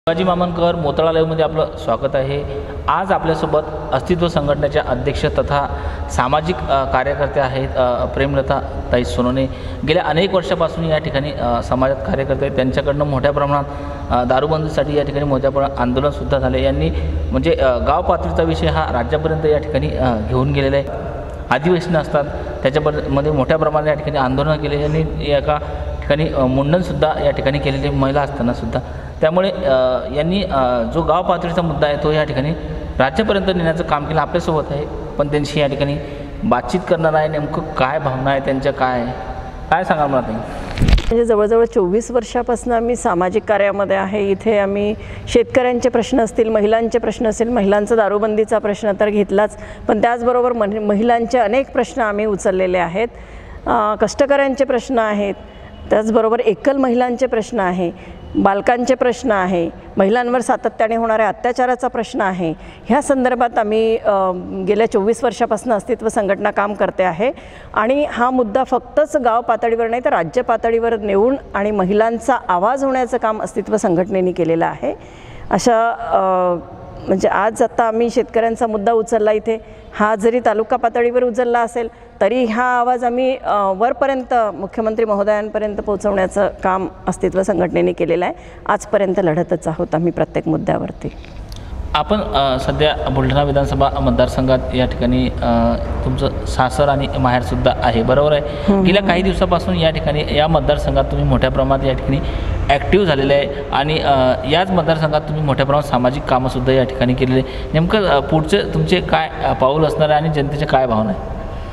शिवाजी मामनकर मोताळा लाईव्हमध्ये आपलं स्वागत आहे। आज आपल्यासोबत अस्तित्व संघटनेच्या अध्यक्ष तथा सामाजिक कार्यकर्त्या आहेत प्रेमलता ताई सोनोने। गेल्या अनेक वर्षापासून या ठिकाणी समाजात कार्यकर्ते आहेत। त्यांच्याकडनं मोठ्या प्रमाणात दारूबंदीसाठी या ठिकाणी मोठ्या प्रमाणात आंदोलनसुद्धा झाले। यांनी म्हणजे गाव पातळीचा विषय हा राज्यापर्यंत या ठिकाणी घेऊन गेलेला आहे। आदिवासी असतात त्याच्यामध्ये मोठ्या प्रमाणात या ठिकाणी आंदोलन केले। यांनी एका ठिकाणी मुंडनसुद्धा या ठिकाणी केलेली महिला असतानासुद्धा। त्यामुळे यांनी जो गाव पातळीचा मुद्दा आहे तो या ठिकाणी राज्यापर्यंत नेण्याचं काम केलं। आपल्यासोबत आहे पण त्यांची या ठिकाणी बातचीत करणार आहे। नेमकं काय भावना आहे त्यांच्या, काय सांगाल मला ताई? म्हणजे जवळजवळ 24 वर्षापासून आम्ही सामाजिक कार्यामध्ये आहे। इथे आम्ही शेतकऱ्यांचे प्रश्न असतील, महिलांचे प्रश्न असतील, महिलांचा दारूबंदीचा प्रश्न तर घेतलाच, पण त्याचबरोबर महिलांचे अनेक प्रश्न आम्ही उचललेले आहेत। कष्टकऱ्यांचे प्रश्न आहेत, त्याचबरोबर एकल महिलांचे प्रश्न आहे, बालकांचे प्रश्न आहे, महिलांवर सातत्याने होणाऱ्या अत्याचाराचा प्रश्न आहे। ह्या संदर्भात आम्ही गेल्या 24 वर्षापासून अस्तित्व संघटना काम करते आहे आणि हा मुद्दा फक्तच गाव पातळीवर नाही तर राज्य पातळीवर नेऊन आणि महिलांचा आवाज होण्याचं काम अस्तित्व संघटनेने केलेलं आहे। अशा म्हणजे आज आता आम्ही शेतकऱ्यांचा मुद्दा उचलला इथे, हा जरी तालुका पातळीवर उचलला असेल तरी हा आवाज आम्ही वरपर्यंत मुख्यमंत्री महोदयांपर्यंत पोहोचवण्याचं काम अस्तित्व संघटनेने केलेलं आहे। आजपर्यंत लढतच आहोत आम्ही प्रत्येक मुद्द्यावरती। आपण सध्या बुलढाणा विधानसभा मतदारसंघात या ठिकाणी तुमचं सासर आणि माहेरसुद्धा आहे, बरोबर आहे? गेल्या काही दिवसापासून या ठिकाणी या मतदारसंघात तुम्ही मोठ्या प्रमाणात या ठिकाणी ॲक्टिव्ह झालेले आहे आणि याच मतदारसंघात तुम्ही मोठ्या प्रमाणात सामाजिक कामंसुद्धा या ठिकाणी केलेले। नेमकं पुढचे तुमचे काय पाऊल असणार आहे आणि जनतेचे काय भावना आहे?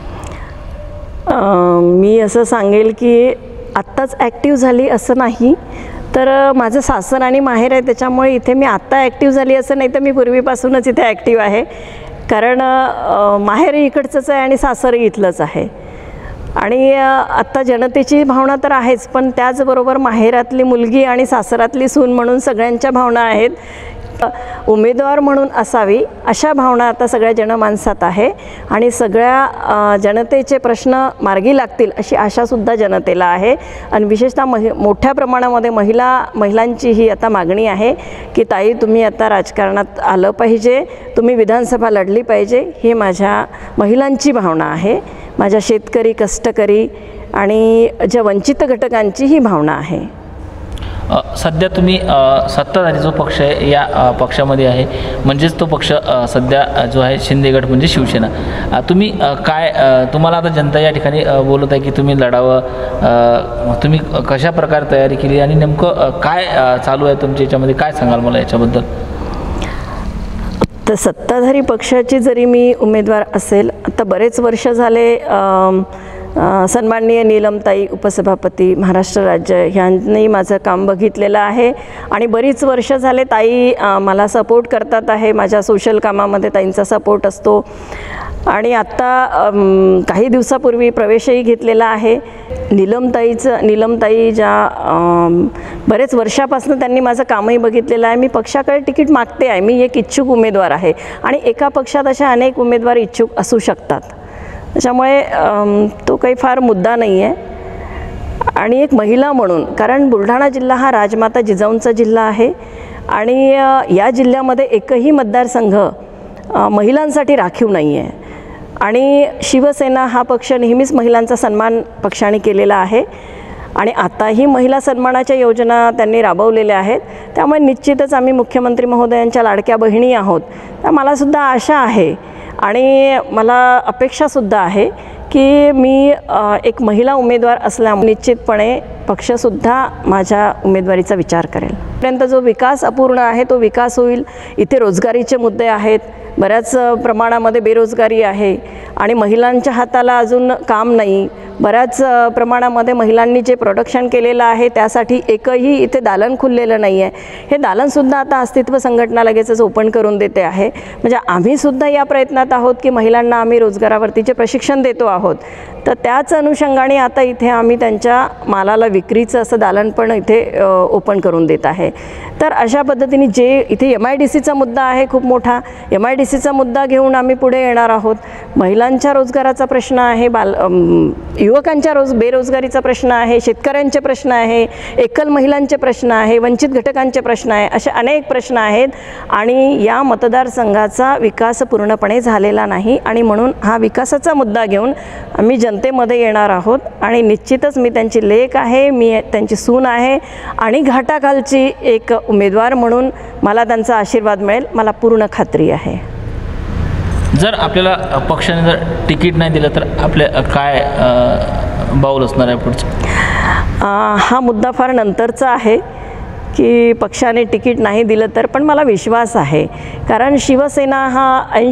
मी असं सांगेल की आत्ताच ॲक्टिव्ह झाली असं नाही, तर माझं सासर आणि माहेर आहे त्याच्यामुळे इथे मी आत्ता ॲक्टिव्ह झाली असं नाही, तर मी पूर्वीपासूनच इथे ॲक्टिव्ह आहे। कारण माहेरही इकडचंच आहे आणि सासरही इथलंच आहे आणि आत्ता जनतेची भावना तर आहेच, पण त्याचबरोबर माहेरातली मुलगी आणि सासरातली सून म्हणून सगळ्यांच्या भावना आहेत। उमेदवार म्हणून असावी अशा भावना आता सगळ्या जनमानसात आहे आणि सगळ्या जनतेचे प्रश्न मार्गी लागतील अशी आशासुद्धा जनतेला आहे। आणि विशेषतः मोठ्या प्रमाणामध्ये महिलांची ही आता मागणी आहे की ताई तुम्ही आता राजकारणात आलं पाहिजे, तुम्ही विधानसभा लढली पाहिजे, ही माझ्या महिलांची भावना आहे। माझ्या शेतकरी, कष्टकरी आणि ज्या वंचित घटकांची ही भावना आहे। सध्या तुम्ही सत्ताधारी जो पक्ष आहे या पक्षामध्ये आहे, म्हणजेच तो पक्ष सध्या जो आहे शिंदे गट म्हणजे शिवसेना। तुम्ही तुम्हाला आता जनता या ठिकाणी बोलत आहे की तुम्ही लढावं, तुम्ही कशा प्रकारे तयारी केली आणि नेमकं काय चालू आहे तुमच्या याच्यामध्ये, काय सांगाल मला याच्याबद्दल? तर सत्ताधारी पक्षाची जरी मी उमेदवार असेल, आता बरेच वर्ष झाले सन्माननीय नीलमताई उपसभापती महाराष्ट्र राज्य ह्यांनी माझं काम बघितलेलं आहे आणि बरीच वर्ष झाले ताई मला सपोर्ट करतात आहे। माझ्या सोशल कामामध्ये ताईंचा सपोर्ट असतो आणि आत्ता काही दिवसापूर्वी प्रवेशही घेतलेला आहे। नीलमताई ज्या बरेच वर्षापासून त्यांनी माझं कामही बघितलेलं आहे। मी पक्षाकडे तिकीट मागते आहे, मी एक इच्छुक उमेदवार आहे आणि एका पक्षात अशा अनेक उमेदवार इच्छुक असू शकतात, त्याच्यामुळे तो काही फार मुद्दा नाही आहे। आणि एक महिला म्हणून, कारण बुलढाणा जिल्हा हा राजमाता जिजाऊंचा जिल्हा आहे आणि या जिल्ह्यामध्ये एकही मतदारसंघ महिलांसाठी राखीव नाही आहे आणि शिवसेना हा पक्ष नेहमीच महिलांचा सन्मान पक्षाने केलेला आहे आणि आताही महिला सन्मानाच्या योजना त्यांनी राबवलेल्या आहेत। त्यामुळे निश्चितच आम्ही मुख्यमंत्री महोदयांच्या लाडक्या बहिणी आहोत। तर मलासुद्धा आशा आहे आणि मला अपेक्षासुद्धा आहे की मी एक महिला उमेदवार असल्यामुळे निश्चितपणे पक्षसुद्धा माझ्या उमेदवारीचा विचार करेल। पर्यंत जो विकास अपूर्ण आहे तो विकास होईल। इथे रोजगारीचे मुद्दे आहेत, बऱ्याच प्रमाणामध्ये बेरोजगारी आहे आणि महिलांच्या हाताला अजून काम नाही। बऱ्याच प्रमाणामध्ये महिलांनी जे प्रोडक्शन केलेलं आहे त्यासाठी एकही इथे दालन खुललेलं नाही आहे। हे दालनसुद्धा आता अस्तित्व संघटना लगेचच ओपन करून देते आहे। म्हणजे आम्हीसुद्धा या प्रयत्नात आहोत की महिलांना आम्ही रोजगारावरतीचे प्रशिक्षण देतो आहोत। तर त्याच अनुषंगाने आता इथे आम्ही त्यांच्या मालाला विक्रीचं असं दालन पण इथे ओपन करून देत आहे। तर अशा पद्धतीने जे इथे MIDCचा मुद्दा आहे खूप मोठा, MIDCचा मुद्दा घेऊन आम्ही पुढे येणार आहोत। महिलांच्या रोजगाराचा प्रश्न आहे, युवकांच्या बेरोजगारीचा प्रश्न आहे, शेतकऱ्यांचे प्रश्न आहे, एकल महिलांचे प्रश्न आहे, वंचित घटकांचे प्रश्न आहे, असे अनेक प्रश्न आहेत आणि या मतदारसंघाचा विकास पूर्णपणे झालेला नाही आणि म्हणून हा विकासाचा मुद्दा घेऊन आम्ही जनतेमध्ये येणार आहोत आणि निश्चितच मी त्यांची लेक आहे, मी त्यांची सून आहे आणि घाटाखालची एक उमेदवार म्हणून मला त्यांचा आशीर्वाद मिळेल, मला पूर्ण खात्री आहे. जर आपल्याला पक्षाने जर तिकीट नाही दिलं तर आपल्या काय बाऊल असणार आहे पुढचं? हा मुद्दा फार नंतरचा आहे की पक्षाने तिकीट नाही दिलं तर, पण मला विश्वास आहे कारण शिवसेना हा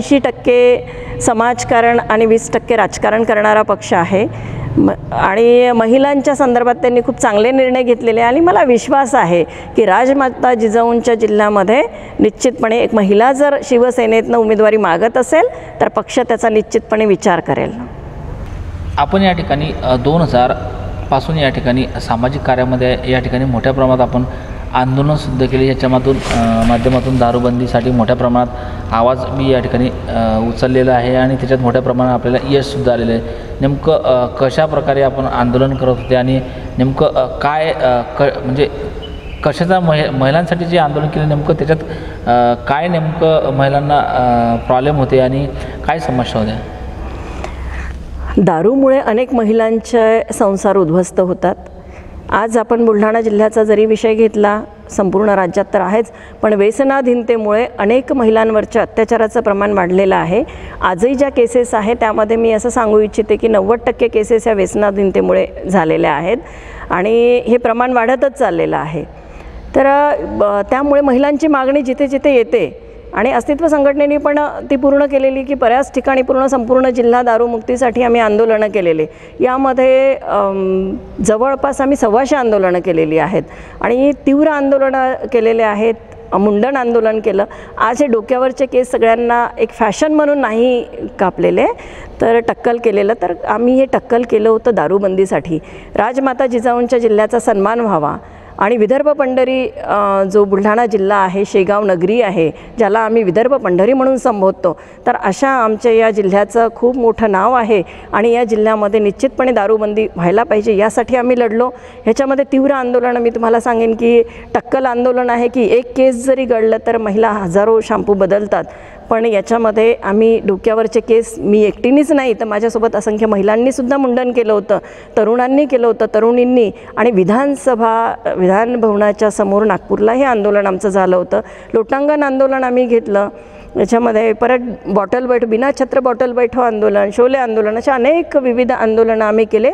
80% समाजकारण आणि 20% राजकारण करणारा पक्ष आहे आणि महिलांच्या संदर्भात त्यांनी खूप चांगले निर्णय घेतलेले आणि मला विश्वास आहे की राजमाता जिजाऊंच्या जिल्ह्यामध्ये निश्चितपणे एक महिला जर शिवसेनेतनं उमेदवारी मागत असेल तर पक्ष त्याचा निश्चितपणे विचार करेल. आपण या ठिकाणी 2000 पासून या ठिकाणी सामाजिक कार्यामध्ये या ठिकाणी मोठ्या प्रमाणात आपण आंदोलनसुद्धा केली, याच्या माध्यमातून दारूबंदीसाठी मोठ्या प्रमाणात आवाज मी या ठिकाणी उचललेला आहे आणि त्याच्यात मोठ्या प्रमाणात आपल्याला यशसुद्धा आलेलं आहे. नेमकं कशा प्रकारे आपण आंदोलन करत होते आणि नेमकं काय म्हणजे कशाचा महिलांसाठी जे आंदोलन केलं नेमकं त्याच्यात काय नेमकं महिलांना प्रॉब्लेम होते आणि काय समस्या होत्या? दारूमुळे अनेक महिलांचे संसार उद्ध्वस्त होतात. आज आपण बुलढाणा जिल्ह्याचा जरी विषय घेतला, संपूर्ण राज्यात तर आहेच, पण व्यसनाधीनतेमुळे अनेक महिलांवरच्या अत्याचाराचं प्रमाण वाढलेलं आहे. आजही ज्या केसेस आहेत त्यामध्ये मी असं सांगू इच्छिते की 90% केसेस या व्यसनाधीनतेमुळे झालेल्या आहेत आणि हे प्रमाण वाढतच चाललेलं आहे. तर त्यामुळे महिलांची मागणी जिथे जिथे येते आणि अस्तित्व संघटनेने पण ती पूर्ण केलेली की बऱ्याच ठिकाणी संपूर्ण जिल्हा दारूमुक्तीसाठी आम्ही आंदोलनं केलेले. यामध्ये जवळपास आम्ही 125 आंदोलनं केलेली आहेत आणि तीव्र आंदोलनं केलेले आहेत. मुंडन आंदोलन केलं. आज हे डोक्यावरचे केस सगळ्यांना एक फॅशन म्हणून नाही कापलेले तर टक्कल केलेलं, तर आम्ही हे टक्कल केलं होतं दारूबंदीसाठी. राजमाता जिजाऊंच्या जिल्ह्याचा सन्मान व्हावा आणि विदर्भ पंढरी जो बुलढाणा जिल्हा आहे, शेगाव नगरी आहे, ज्याला आम्ही विदर्भ पंढरी म्हणून संबोधतो, तर अशा आमच्या या जिल्ह्याचं खूप मोठं नाव आहे आणि या जिल्ह्यामध्ये निश्चितपणे दारूबंदी व्हायला पाहिजे यासाठी आम्ही लढलो. ह्याच्यामध्ये तीव्र आंदोलनं मी तुम्हाला सांगेन की टक्कल आंदोलन आहे की एक केस जरी घडलं तर महिला हजारो शॅम्पू बदलतात, पण याच्यामध्ये आम्ही डोक्यावरचे केस मी एकटीनीच नाही तर माझ्यासोबत असंख्य महिलांनीसुद्धा मुंडन केलं होतं, तरुणांनी केलं होतं, तरुणींनी आणि विधान भवनाच्या समोर नागपूरला हे आंदोलन आमचं झालं होतं. लोटांगण आंदोलन आम्ही घेतलं. याच्यामध्ये परत बिना छत्र बॉटल बैठो आंदोलन, शोले आंदोलन, अशा अनेक विविध आंदोलनं आम्ही केले.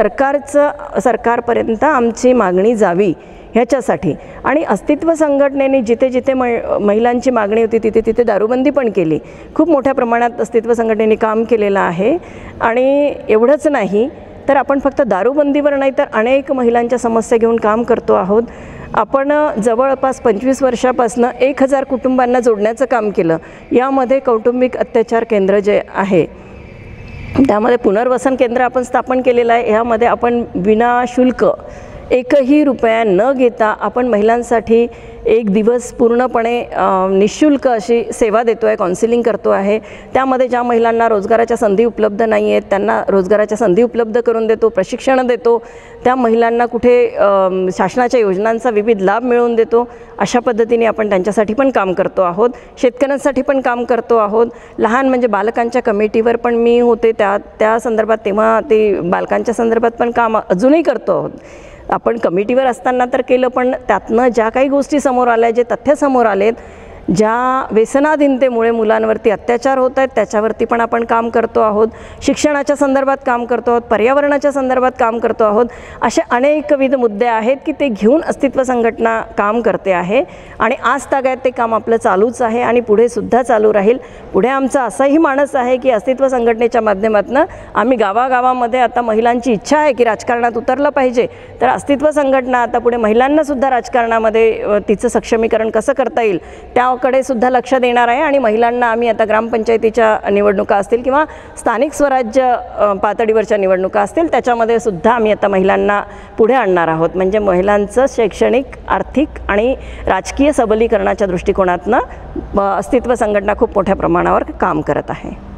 सरकारपर्यंत आमची मागणी जावी ह्याच्यासाठी आणि अस्तित्व संघटनेने जिथे जिथे महिलांची मागणी होती तिथे तिथे दारूबंदी पण केली. खूप मोठ्या प्रमाणात अस्तित्व संघटनेने काम केलेलं आहे आणि एवढंच नाही तर आपण फक्त दारूबंदीवर नाही तर अनेक महिलांच्या समस्या घेऊन काम करतो आहोत. आपण जवळपास 25 वर्षापासून 1000 कुटुंबांना जोडण्याचं काम केलं. यामध्ये कौटुंबिक अत्याचार केंद्र जे आहे त्यामध्ये पुनर्वसन केंद्र आपण स्थापन केलेलं आहे. ह्यामध्ये आपण विनाशुल्क एकही रुपया न घेता आपण महिलांसाठी एक दिवस पूर्णपणे निःशुल्क अशी सेवा देतो आहे, काउन्सिलिंग करतो आहे. त्यामध्ये ज्या महिलांना रोजगाराच्या संधी उपलब्ध नाही आहेत त्यांना रोजगाराच्या संधी उपलब्ध करून देतो, प्रशिक्षण देतो. त्या महिलांना कुठे शासनाच्या योजनांचा विविध लाभ मिळवून देतो. अशा पद्धतीने आपण त्यांच्यासाठी पण काम करतो आहोत. शेतकऱ्यांसाठी पण काम करतो आहोत. लहान म्हणजे बालकांच्या कमिटीवर पण मी होते त्या संदर्भात, तेव्हा ते बालकांच्या संदर्भात पण काम अजूनही करतो आहोत. आपण कमिटीवर असताना तर केलं, पण त्यातनं ज्या काही गोष्टी समोर आल्या, जे तथ्य समोर आलेत, ज्या व्यसनाधीनतेमुळे मुलांवरती अत्याचार होत आहेत त्याच्यावरती पण आपण काम करतो आहोत. शिक्षणाच्या संदर्भात काम करतो आहोत, पर्यावरणाच्या संदर्भात काम करतो आहोत. असे अनेकविध मुद्दे आहेत की ते घेऊन अस्तित्व संघटना काम करते आहे आणि आज तागायत ते काम आपलं चालूच आहे आणि पुढे सुद्धा चालू राहील. पुढे आमचा असाही मानस आहे की अस्तित्व संघटनेच्या माध्यमातून आम्ही गावागावामध्ये आता महिलांची इच्छा आहे की राजकारणात उतरलं पाहिजे, तर अस्तित्व संघटना आता पुढे महिलांनासुद्धा राजकारणामध्ये तिचं सक्षमीकरण कसं करता येईल त्याकडे सुद्धा लक्ष देणार आहे आणि महिलांना आम्ही आता ग्रामपंचायतीच्या निवडणुका असतील किंवा स्थानिक स्वराज्य पातळीवरच्या निवडणुका असतील त्याच्यामध्ये सुद्धा आम्ही आता महिलांना पुढे आणणार आहोत. म्हणजे महिलांचं शैक्षणिक, आर्थिक आणि राजकीय सबलीकरणाच्या दृष्टिकोनातून अस्तित्व संघटना खूप मोठ्या प्रमाणावर काम करत आहे.